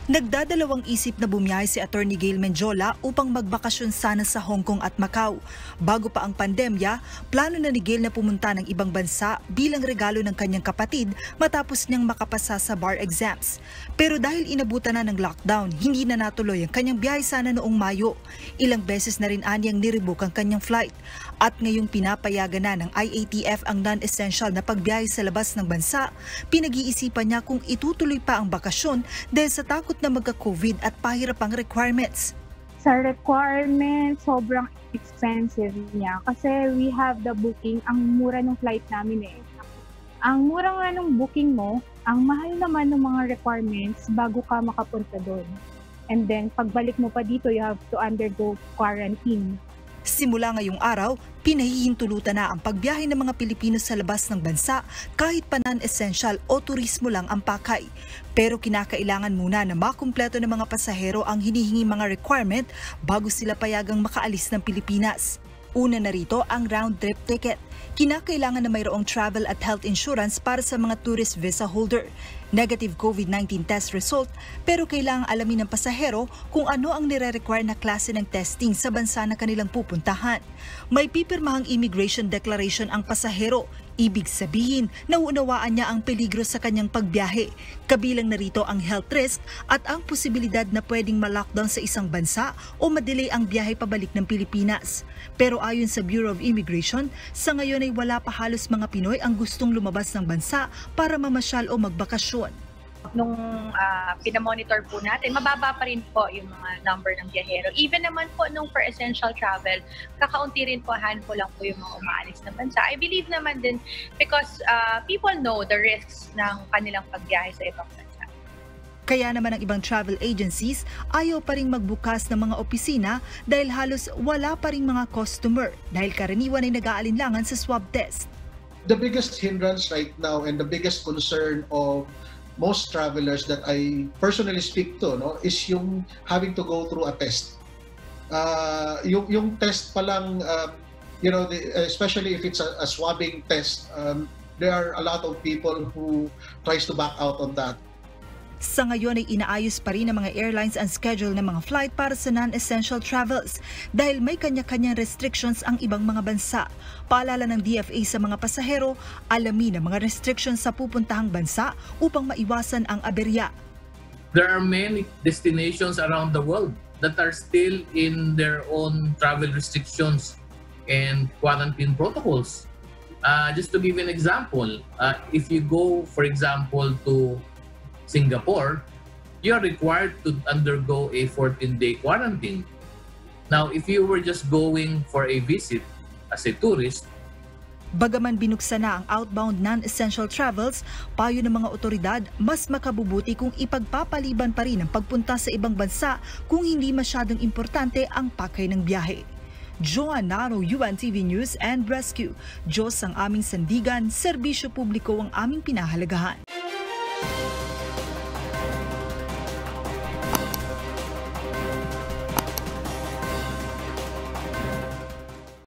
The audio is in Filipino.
Nagdadalawang isip na bumiyahe si Atty. Gail Menjola upang magbakasyon sana sa Hong Kong at Macau. Bago pa ang pandemya, plano na ni Gail na pumunta ng ibang bansa bilang regalo ng kanyang kapatid matapos niyang makapasa sa bar exams. Pero dahil inabutan na ng lockdown, hindi na natuloy ang kanyang biyahe sana noong Mayo. Ilang beses na rin anyang nirebook ang kanyang flight. At ngayong pinapayagan na ng IATF ang non-essential na pagbiyahe sa labas ng bansa, pinag-iisipan niya kung itutuloy pa ang bakasyon dahil sa takot na magka-COVID at pahirap ang requirements. Sa requirements, sobrang expensive niya kasi we have the booking. Ang mura ng flight namin eh. Ang mura nga ng booking mo, ang mahal naman ng mga requirements bago ka makapunta doon. And then, pagbalik mo pa dito, you have to undergo quarantine. Simula ngayong araw, pinahihintulutan na ang pagbiyahe ng mga Pilipino sa labas ng bansa kahit pa non-essential o turismo lang ang pakay. Pero kinakailangan muna na makumpleto ng mga pasahero ang hinihingi mga requirement bago sila payagang makaalis ng Pilipinas. Una na rito ang round-trip ticket. Kinakailangan na mayroong travel at health insurance para sa mga tourist visa holder. Negative COVID-19 test result, pero kailangang alamin ng pasahero kung ano ang nire-require na klase ng testing sa bansa na kanilang pupuntahan. May pipirmahang immigration declaration ang pasahero. Ibig sabihin, nauunawaan niya ang peligro sa kanyang pagbiyahe. Kabilang na rito ang health risk at ang posibilidad na pwedeng ma-lockdown sa isang bansa o madelay ang biyahe pabalik ng Pilipinas. Pero ayon sa Bureau of Immigration, sa ngayon ay wala pa halos mga Pinoy ang gustong lumabas ng bansa para mamasyal o magbakasyon. Nung pinamonitor po natin, mababa pa rin po yung mga number ng biyahero. Even naman po nung for essential travel, kakaunti rin po, handful lang po yung mga umaalis na bansa. I believe naman din because people know the risks ng kanilang pagbiyahe sa ibang bansa. Kaya naman ang ibang travel agencies ayaw pa rin magbukas ng mga opisina dahil halos wala pa rin mga customer dahil karaniwan ay nag-aalinlangan sa swab test. The biggest hindrance right now and the biggest concern of most travelers that I personally speak to, no, is yung having to go through a test. Yung test pa lang, especially if it's a swabbing test, there are a lot of people who tries to back out on that. Sa ngayon ay inaayos pa rin ng mga airlines ang schedule ng mga flight para sa non-essential travels dahil may kanya-kanyang restrictions ang ibang mga bansa. Paalala ng DFA sa mga pasahero, alamin ang mga restrictions sa pupuntahang bansa upang maiwasan ang aberya. There are many destinations around the world that are still in their own travel restrictions and quarantine protocols. Just to give you an example, if you go, for example, to Singapore, you are required to undergo a 14-day quarantine. Now, if you were just going for a visit as a tourist, bagaman binuksan na ang outbound non-essential travels, payo ng mga otoridad, mas makabubuti kung ipagpapaliban pa rin ang pagpunta sa ibang bansa kung hindi masyadong importante ang pakay ng biyahe. Joan Naro, UNTV News and Rescue. Diyos ang aming sandigan, serbisyo publiko ang aming pinahalagahan.